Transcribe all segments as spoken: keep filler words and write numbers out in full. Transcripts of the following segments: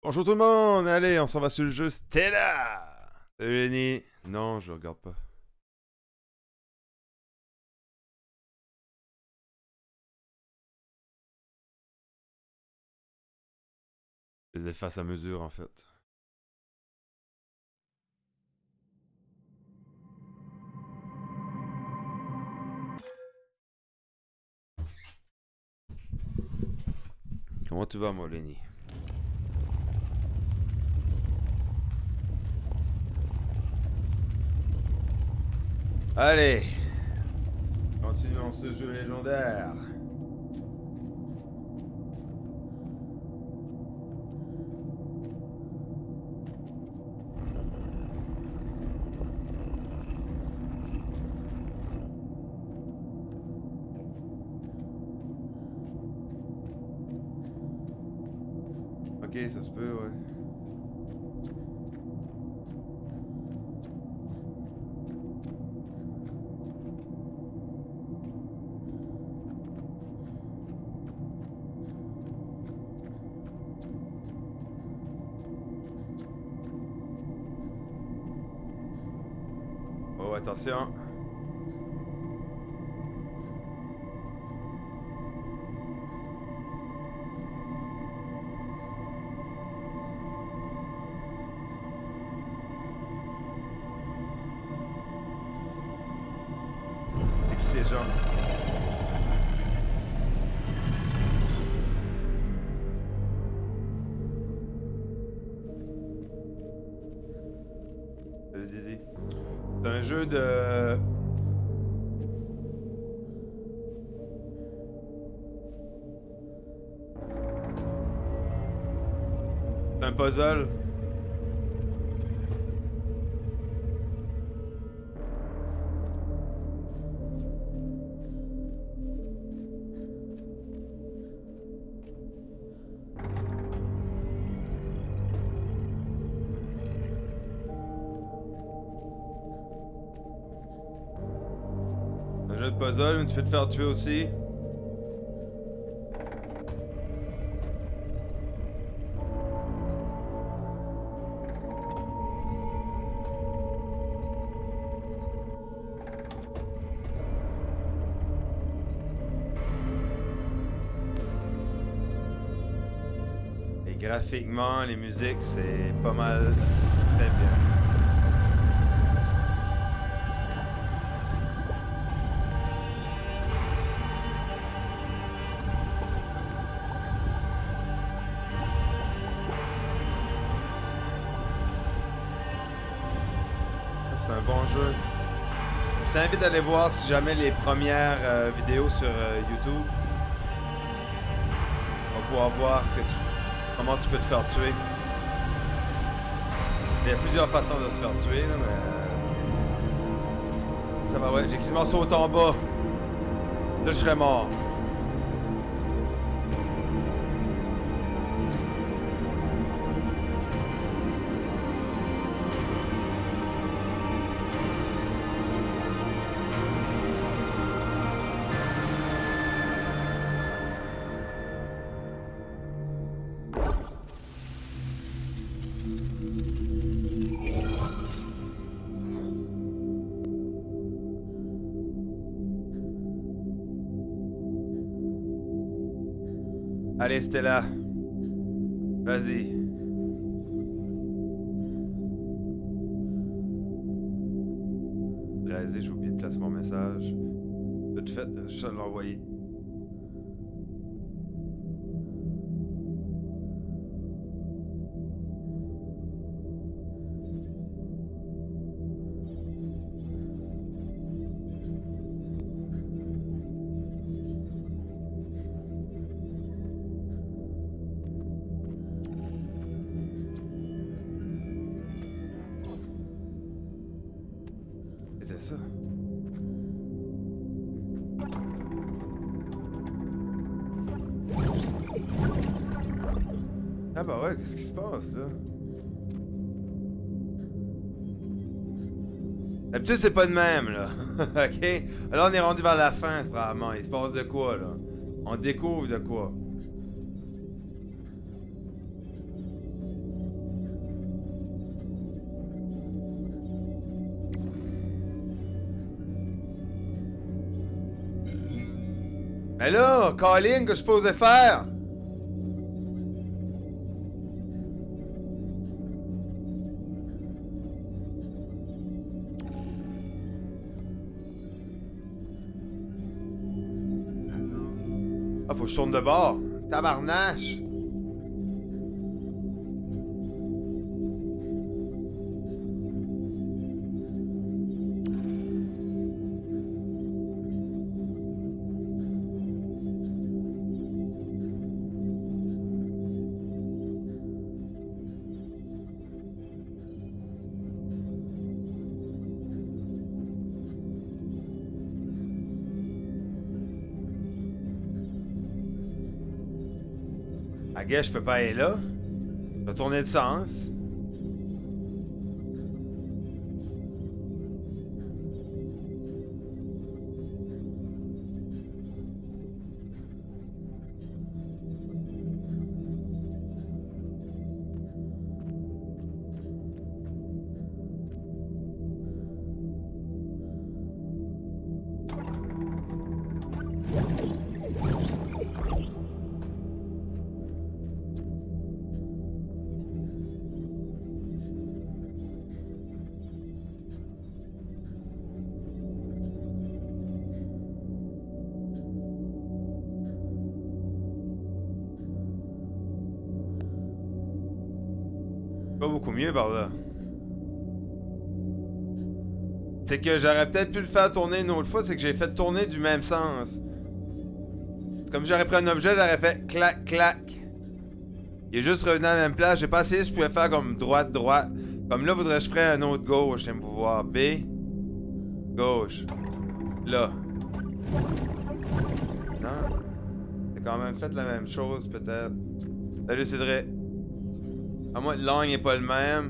Bonjour tout le monde! Allez, on s'en va sur le jeu Stella! Salut Lenny! Non, je le regarde pas. Je les efface à mesure en fait. Comment tu vas, moi, Lenny? Allez! Continuons ce jeu légendaire. Ok, ça se peut, ouais. Oh, attention. Et qui ces gens? Salut Dizzy. C'est un jeu de... C'est un puzzle. Un jeu de puzzle, mais tu peux te faire tuer aussi. Et graphiquement, les musiques, c'est pas mal très bien. C'est un bon jeu. Je t'invite à aller voir si jamais les premières euh, vidéos sur euh, YouTube. On va pouvoir voir ce que tu, comment tu peux te faire tuer. Il y a plusieurs façons de se faire tuer, là, mais... Ça va, ouais. J'ai quasiment sauté en bas. Là, je serais mort. Allez, Stella. Vas-y. Réalisé, j'ai oublié de placer mon message. De tout fait, je vais l'envoyer. C'était ça. Ah bah ouais, qu'est-ce qui se passe là? D'habitude c'est pas de même là. Ok? Alors on est rendu vers la fin, probablement. Il se passe de quoi là? On découvre de quoi? Mais là, Colin, que je supposais faire? Ah, faut que je tourne de bord. Tabarnache. I guess je peux pas aller là. Je vais tourner de sens. Pas beaucoup mieux par là. C'est que j'aurais peut-être pu le faire tourner une autre fois, c'est que j'ai fait tourner du même sens. Comme j'aurais pris un objet, j'aurais fait clac, clac. Il est juste revenu à la même place. J'ai pas essayé si je pouvais faire comme droite, droite. Comme là, voudrait que je ferais un autre gauche. J'aime pouvoir B. Gauche. Là. Non. J'ai quand même fait la même chose, peut-être. Salut, Cédric. À moins que l'angle n'est pas le même.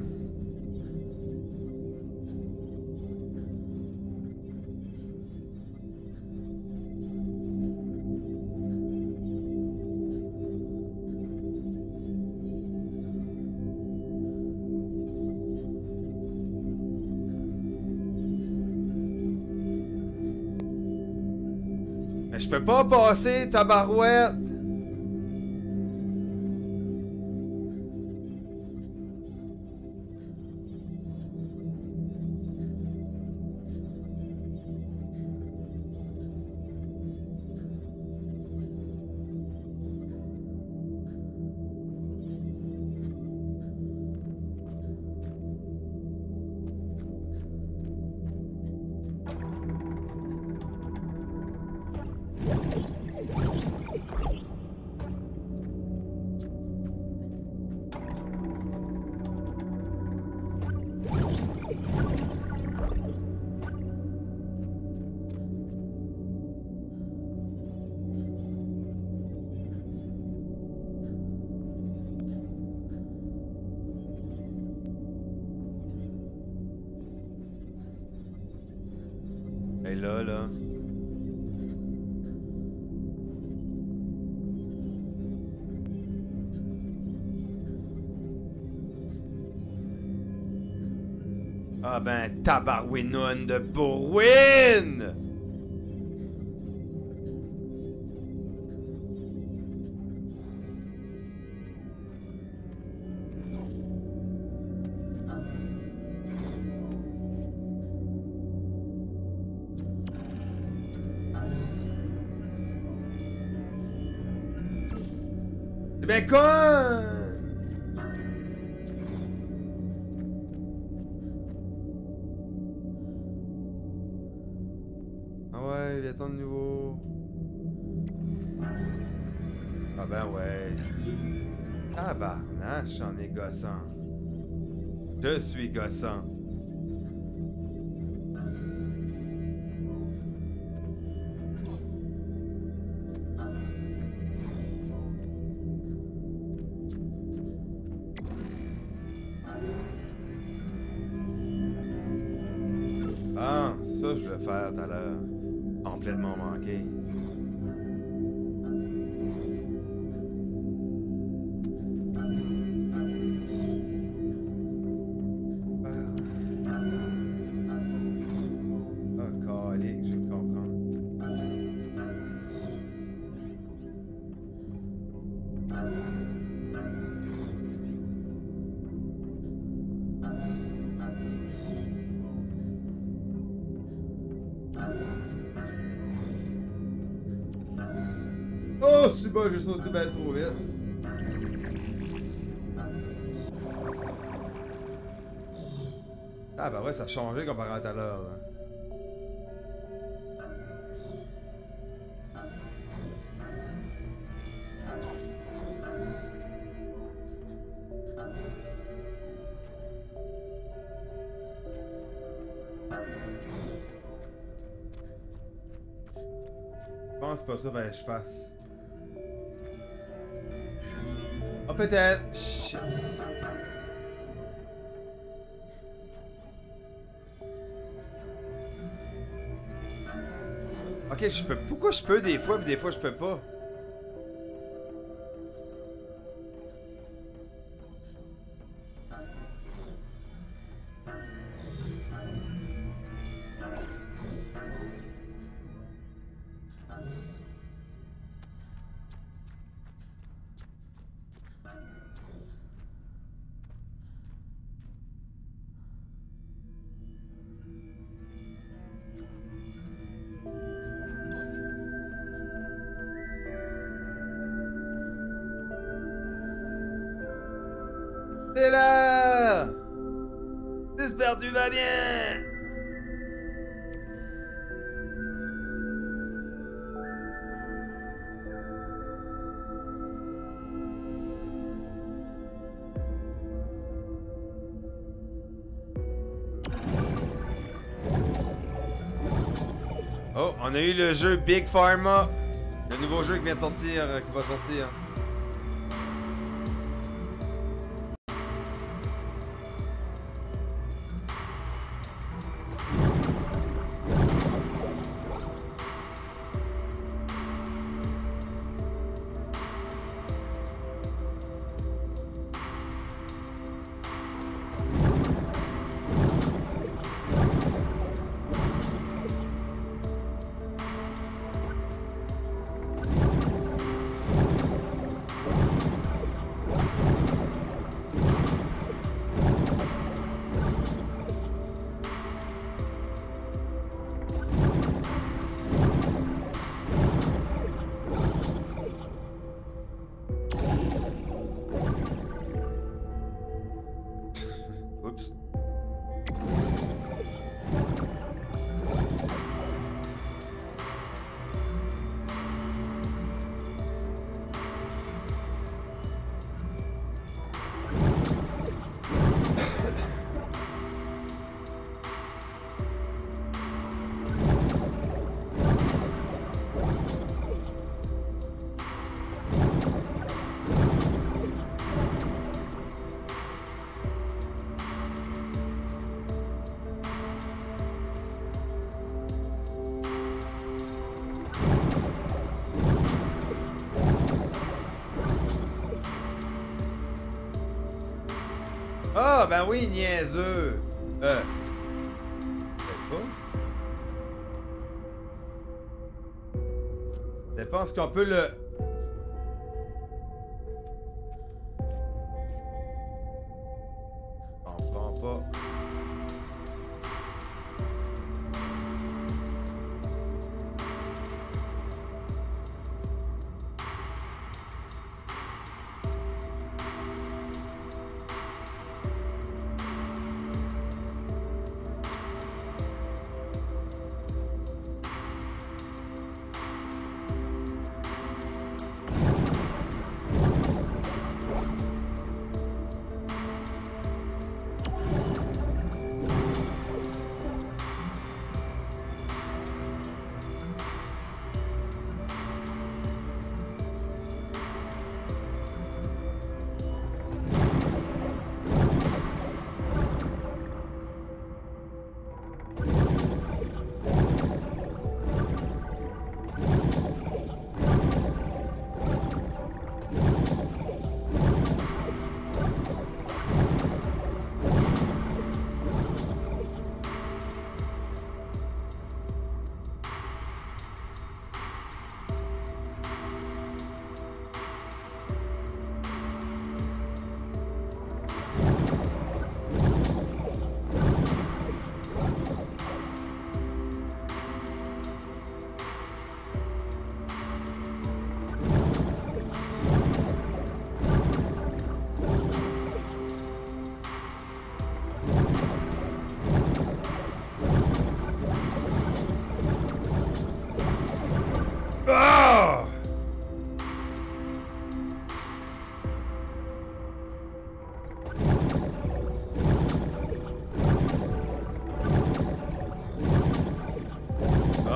Mais je peux pas passer, tabarouette! Et là, là. Ah ben, tabarouinoune de bourrouine! C'est bien con! Ah ouais, il attend de nouveau. Ah ben ouais. Tabarnache, j'en ai gossant. Je suis gossant. Ah, ça je vais faire tout à l'heure. Complètement manqué. Ah, calique, je comprends. Oh, c'est bon, j'ai sauté bien trop vite. Ah, bah ouais, ça a changé comparé à tout à l'heure, là. Je pense pas ça fallait que je fasse. Oh, peut-être. Shit. Ok, je peux. Pourquoi je peux des fois, puis des fois je peux pas? C'est là! J'espère que tu vas bien! Oh, on a eu le jeu Big Pharma. Le nouveau jeu qui vient de sortir, euh, qui va sortir. Oups. Ah, ben oui, niaiseux. Euh. Peut-être pas. Je pense qu'on peut le... On prend pas.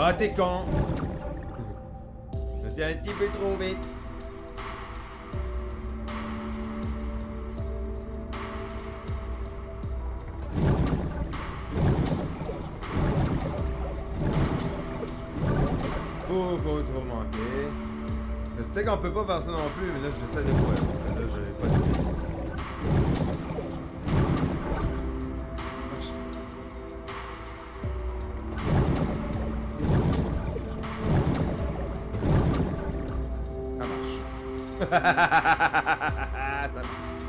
Ah, t'es con! T'es un petit peu trop vite. Faut pas trop manquer. Peut-être qu'on peut pas faire ça non plus, mais là j'essaie de voir parce que là j'avais pas d'idée. Ça marche.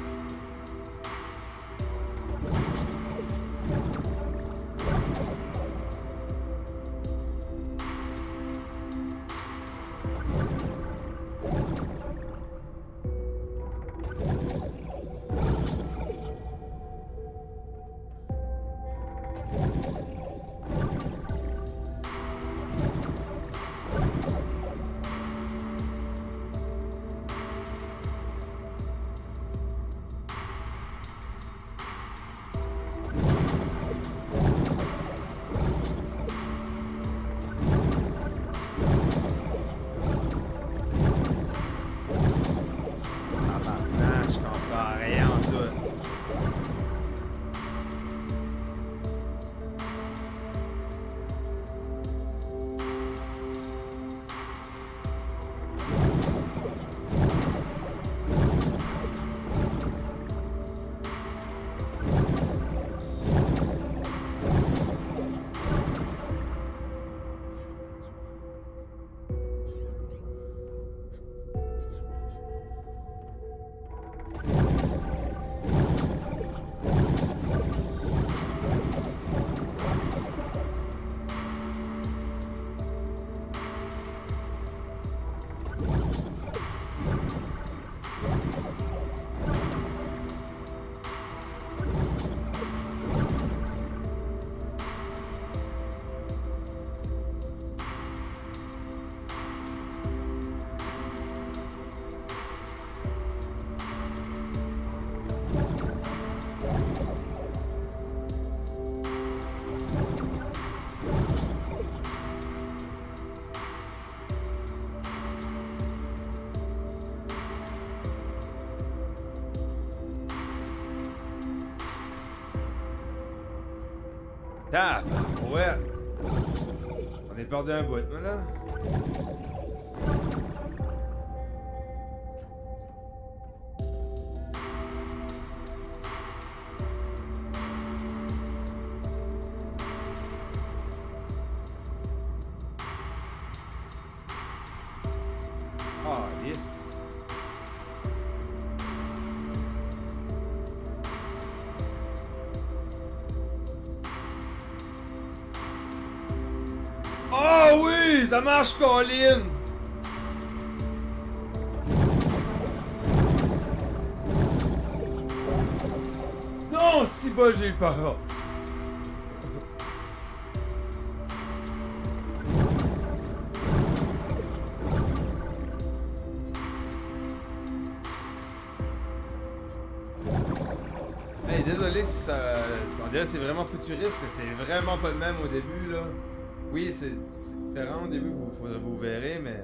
Ah, ouais. On est perdu un bout, là. Ah, yes. Oh oui, ça marche, Colin! Non, si bas, j'ai eu peur. Hey, désolé si ça... On dirait que c'est vraiment futuriste, mais c'est vraiment pas le même au début, là. Oui, c'est différent au début, vous, vous, vous verrez, mais...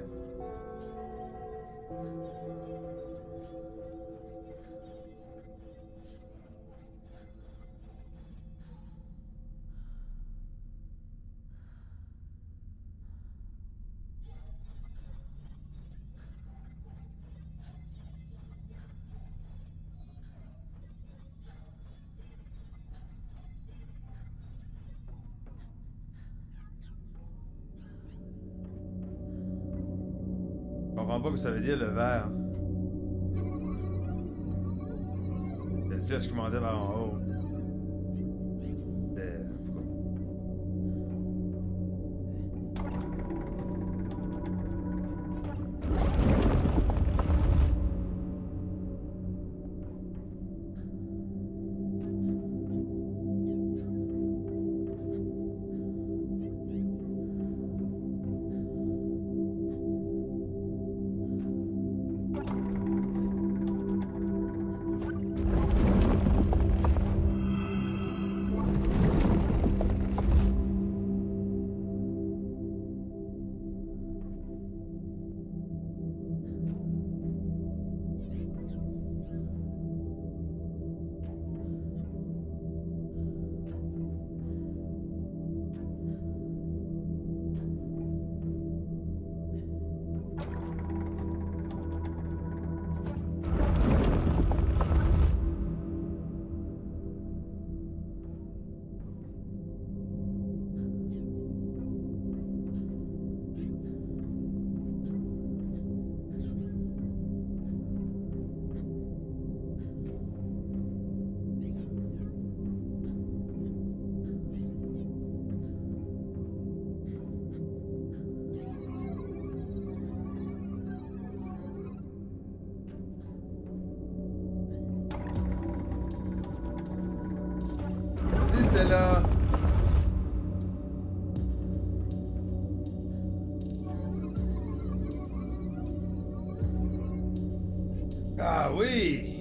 Je comprends pas ce que ça veut dire, le vert. Il y a une flèche qui montait vers en haut. Euh, pourquoi? Stella. Ah oui!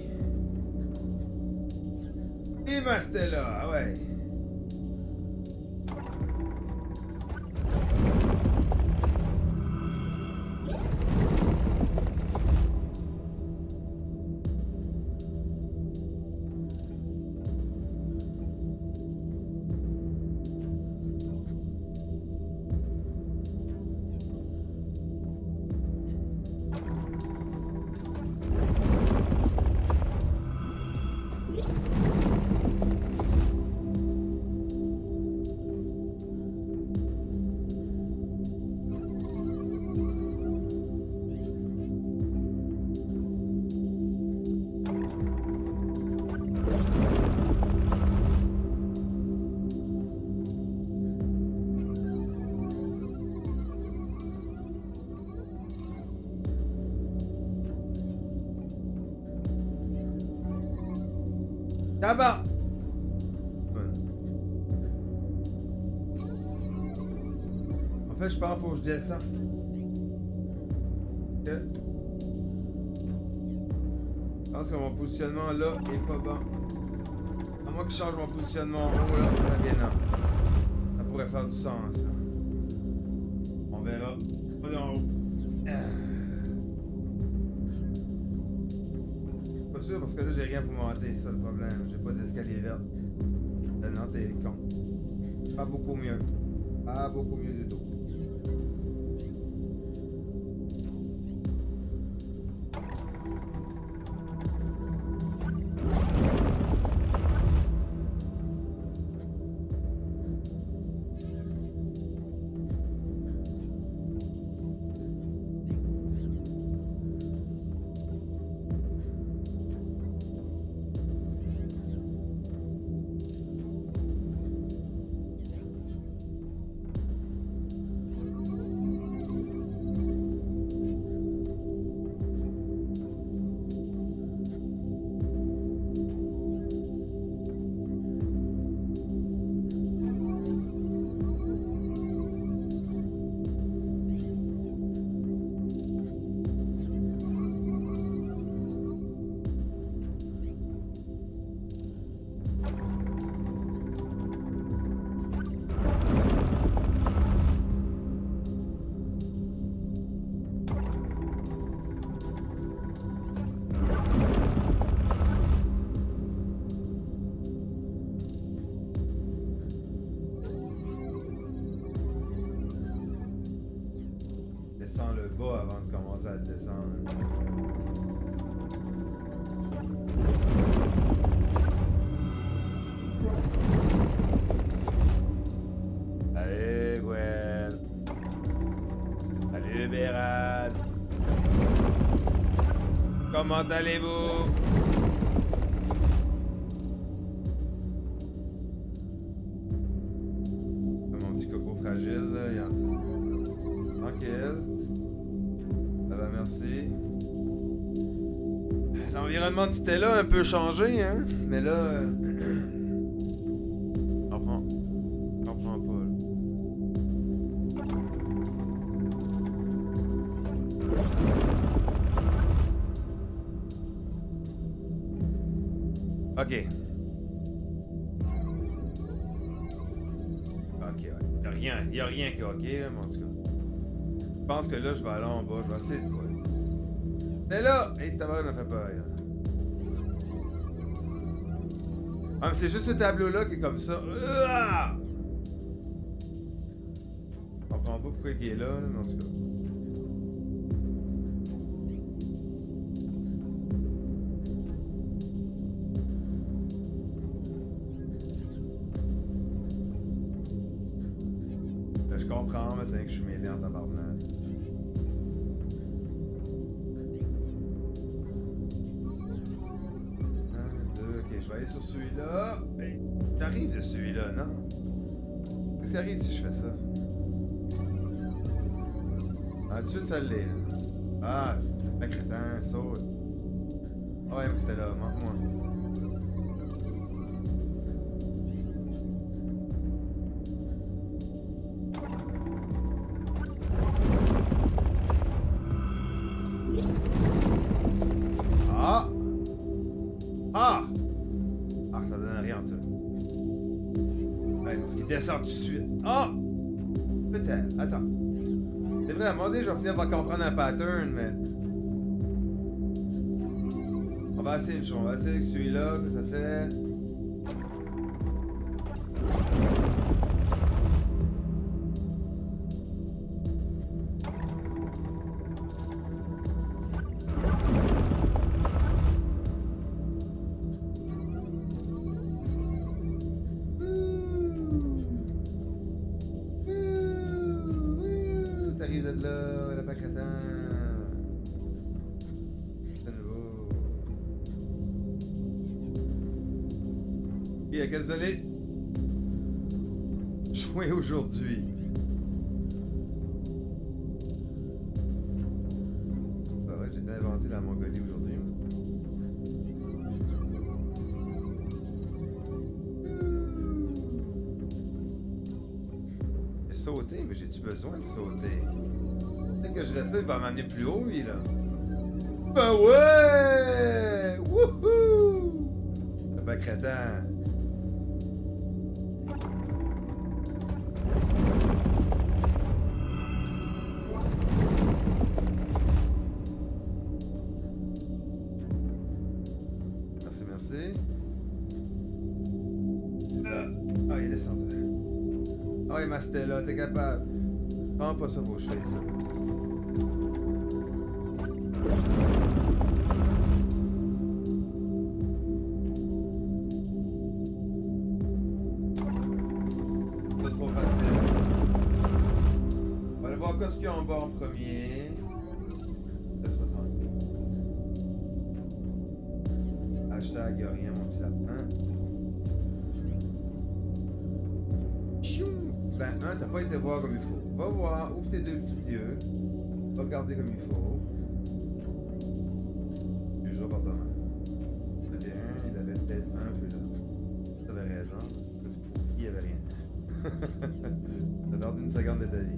Et ma Stella, ah ouais. Tabac! En fait, je pense qu'il faut que je descende. Ok. Je pense que mon positionnement là est pas bon. À moins que je change mon positionnement en haut là, très bien là. Ça pourrait faire du sens. Là. On verra. Pas en haut. Pas sûr parce que là j'ai rien pour monter, c'est ça le problème. J'ai pas d'escalier vert. Non, t'es con. Pas beaucoup mieux. Pas beaucoup mieux du tout. Comment allez-vous? Mon petit coco fragile, là, il est en train. Tranquille. Ça va, merci. L'environnement de Stella a un peu changé, hein? Mais là... Euh... Je comprends. Je comprends pas, là. Ok. Ok, ouais. Y'a rien, y'a rien qui est ok, là, mais en tout cas. Je pense que là, je vais aller en bas, je vais essayer de quoi. T'es là! Hey, ta mère m'a fait peur, là. Ah, mais c'est juste ce tableau-là qui est comme ça. Ah! Je comprends pas pourquoi il est là, là, mais en tout cas. Je comprends, mais c'est que je suis mêlé en tabarnak. Un, deux, ok, je vais aller sur celui-là. Ben, j'arrive de celui-là, non? Qu'est-ce qui arrive si je fais ça? Ah, tout de suite, ça l'est, là. Ah, un crétin, saute. Ah ouais, mais c'était là, montre-moi. Ah! Ah, ça donne rien en tout. Ouais, parce qu'il descend tout de suite. Ah! Peut-être. Attends. C'est vrai, à un moment donné, je vais finir par comprendre un pattern, mais... On va essayer une chose. On va essayer avec celui-là, que ça fait... Désolé. Jouer aujourd'hui. Ah ouais, j'ai été inventé la Mongolie aujourd'hui. J'ai sauté, mais j'ai-tu besoin de sauter? Peut-être que je reste là, il va m'amener plus haut, lui, là. Ben ouais! Wouhou! C'est pas crétin. C'était là, t'es capable. Prends pas ça vos cheveux, ça. Pas trop facile. On va aller voir qu'est-ce qu'il y a en bas en premier. Laisse-moi tranquille. Hashtag y'a rien, mon petit lapin. Ben, un, t'as pas été voir comme il faut. Va voir, ouvre tes deux petits yeux. Va regarder comme il faut. Toujours par ta main. Il y avait un, il avait peut-être un peu là. T'avais raison. Il y avait rien. T'as perdu une seconde de ta vie.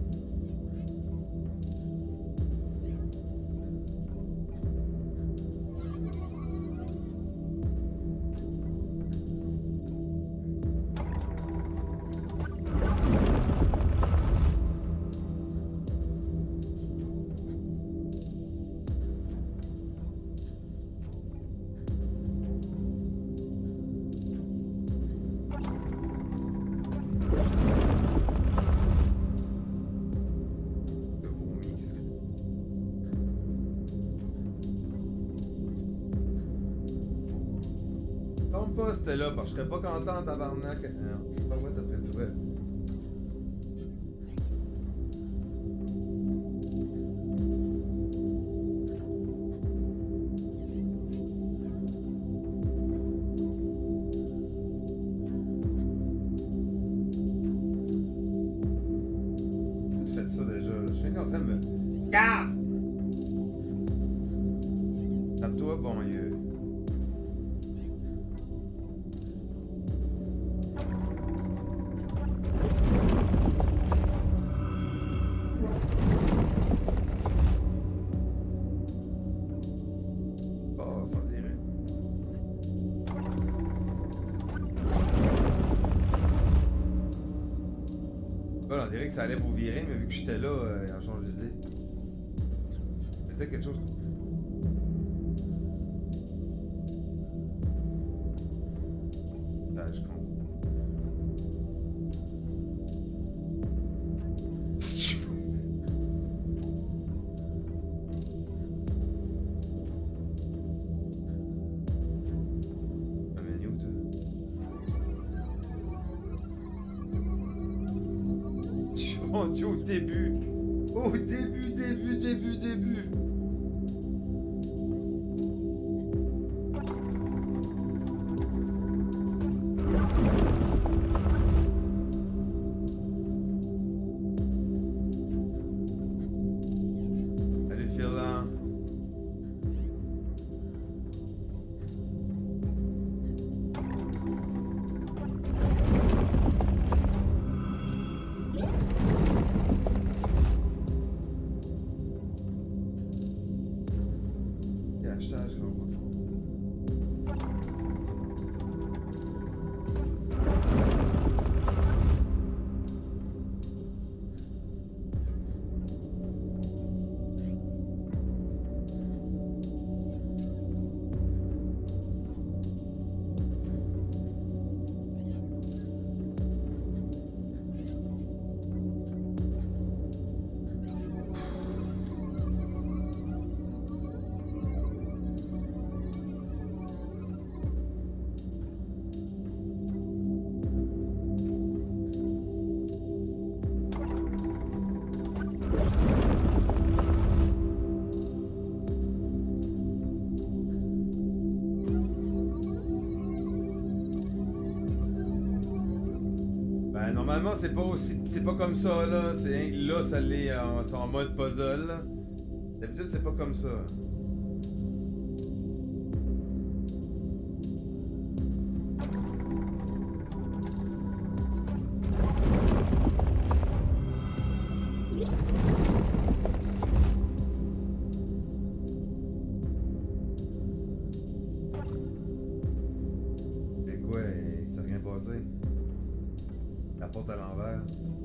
C'était là, parce que je serais pas content, tabarnak. Non, pas moi d'après toi. Tu fais ça déjà, là. Je suis en train de me... Garde! Tape-toi, bon Dieu. On dirait que ça allait vous virer, mais vu que j'étais là, euh, il a changé d'idée. Peut-être quelque chose. Ah, je comprends. Au début, au début, début, début, début. Allez, Firla. Normalement, c'est pas aussi. C'est pas comme ça, là. C'est là, ça l'est en, c'est en mode puzzle, là. D'habitude, c'est pas comme ça. Mais quoi, il s'est rien passé? La porte à l'envers.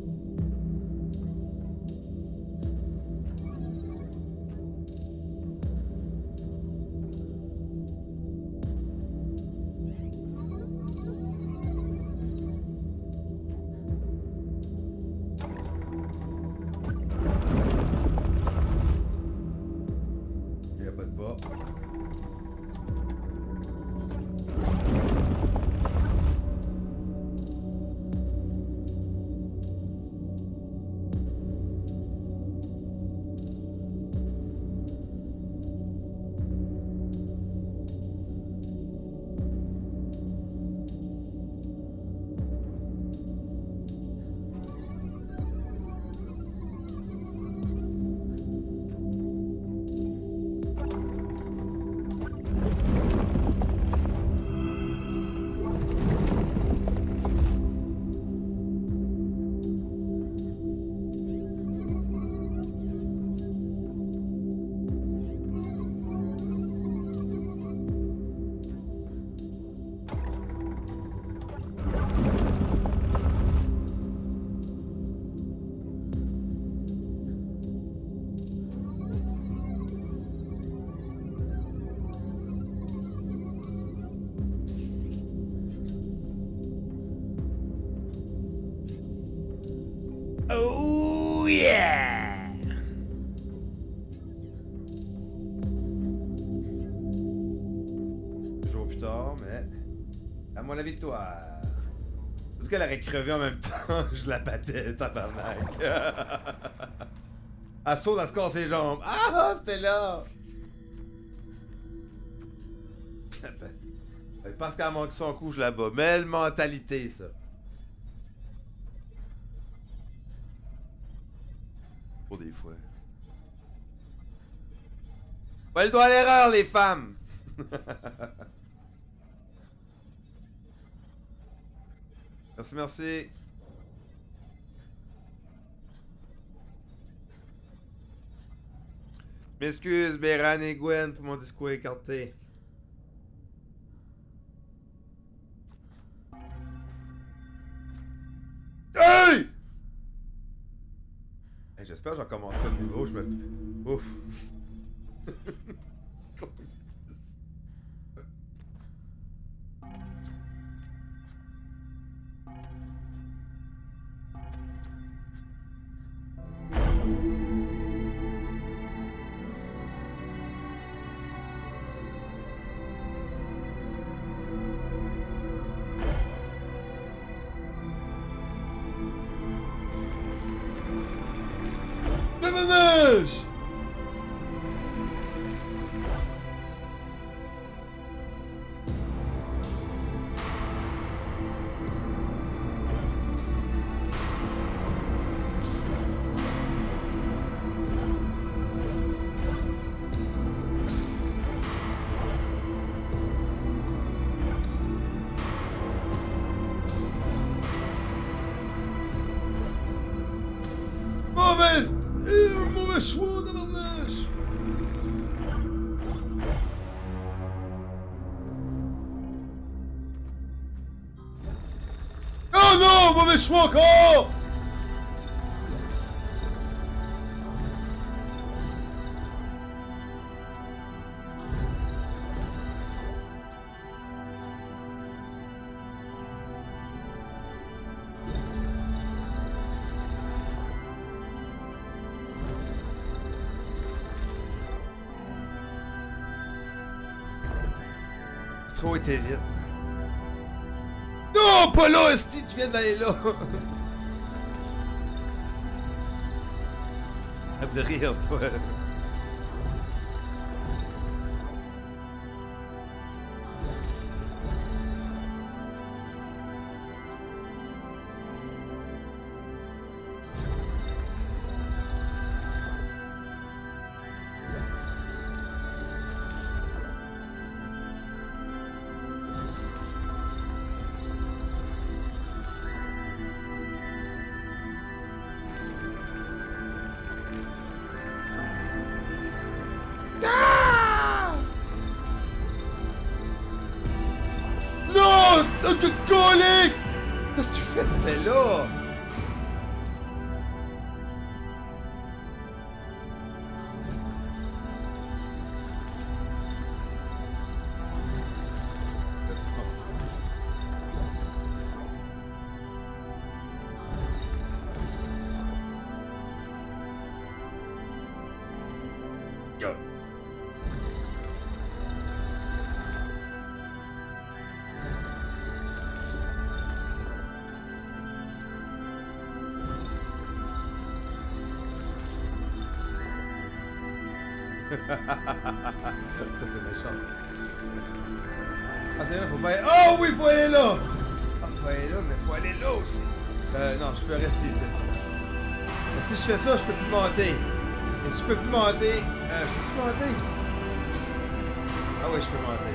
Il n'y a pas de pas. Oh yeah! Jours plus tard, mais à moi la victoire. Est-ce qu'elle aurait crevé en même temps? Je la battais, tabarnak. Elle saute, elle se casse les jambes. Ah, c'était là! Elle pense qu'elle manque son coup, je la bats. Belle mentalité, ça. Pour des fois. Pas le droit à l'erreur, les femmes! Merci, merci. M'excuse, Béran et Gwen, pour mon discours écarté. Hey! Hey, j'espère que j'en commence pas de nouveau, je me... Ouf. Déménage! Mauvaise... Euh, mauvais choix, tabarnak! Oh non! Mauvais choix encore! Trop été vite. Non, pas là, Esti, tu viens d'aller là. Arrête de rire, toi. Colique! Qu'est-ce que tu fais? C'était là! Yo! Ça c'est méchant. Ah c'est vrai, faut pas aller... Oh oui, faut aller là! Ah, faut aller là, mais faut aller là aussi. Euh, non, je peux rester ici. Mais si je fais ça, je peux plus monter. Et si je peux plus monter... Euh, je peux plus monter? Ah oui, je peux monter.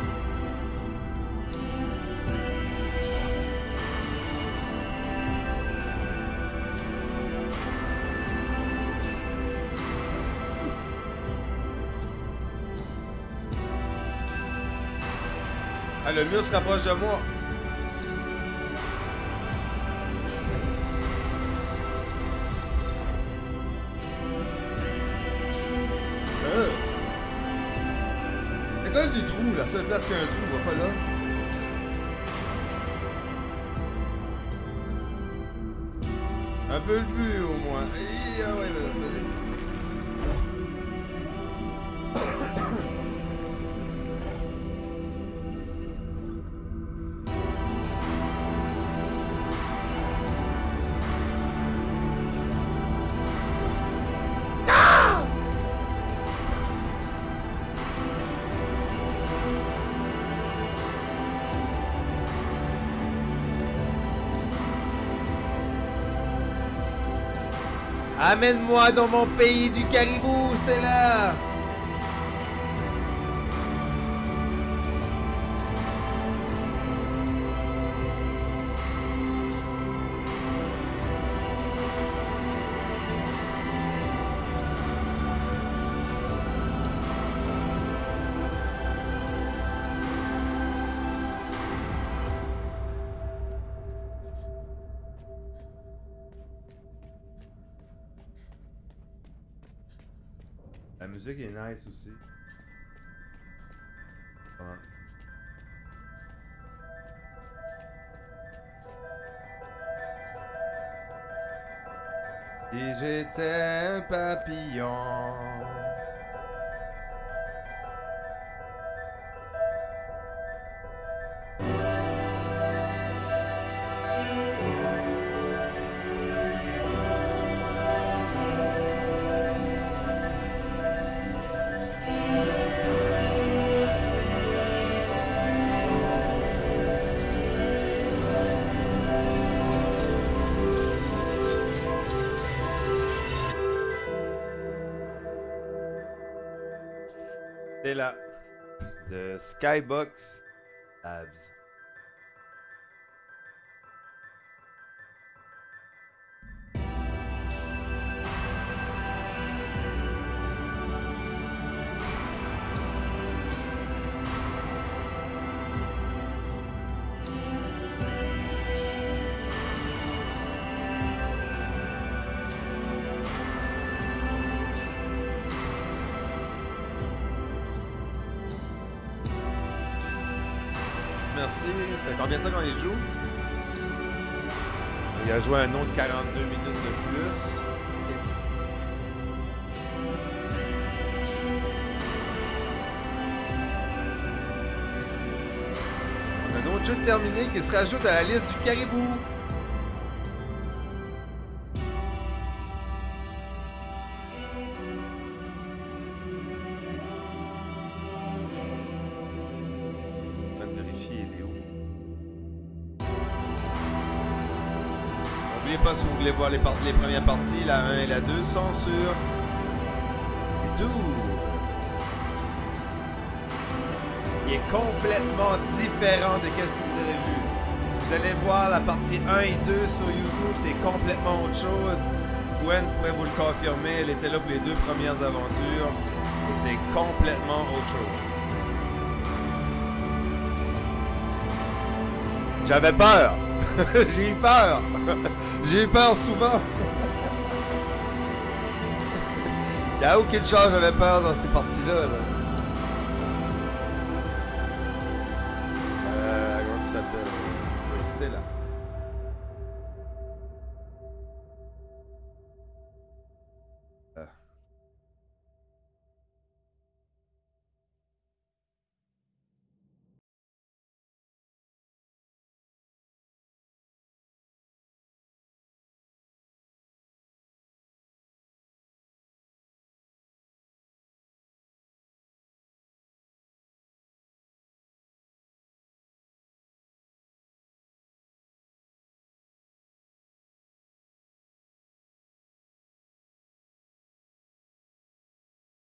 Ah, le mur se rapproche de moi. Euh. Il y a quand même des trous, la seule place qu'il y a un trou, on va pas là. Un peu plus au moins. Et, ah ouais, vas-y. Amène-moi dans mon pays du caribou, Stella! La musique est nice aussi. Ouais. Et j'étais un papillon. C'est là, de Skybox Labs. Merci. Ça fait combien de temps qu'on y joue? Il a joué un autre quarante-deux minutes de plus. On a un autre jeu terminé qui se rajoute à la liste du caribou. N'oubliez pas, si vous voulez voir les, les premières parties, la un et la deux sont sur YouTube. Il est complètement différent de ce que vous avez vu. Si vous allez voir la partie un et deux sur YouTube, c'est complètement autre chose. Gwen pourrait vous le confirmer, elle était là pour les deux premières aventures. Et c'est complètement autre chose. J'avais peur. J'ai eu peur. J'ai eu peur souvent. Il n'y a aucune chance j'avais peur dans ces parties-là. Là. Euh, comment ça s'appelle? Oui, c'était là.